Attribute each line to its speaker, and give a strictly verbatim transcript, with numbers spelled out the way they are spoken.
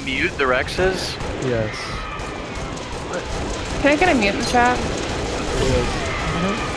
Speaker 1: mute the Rexes?
Speaker 2: Yes.
Speaker 3: Can I get a mute in the chat?
Speaker 2: Yes.
Speaker 3: Mm-hmm.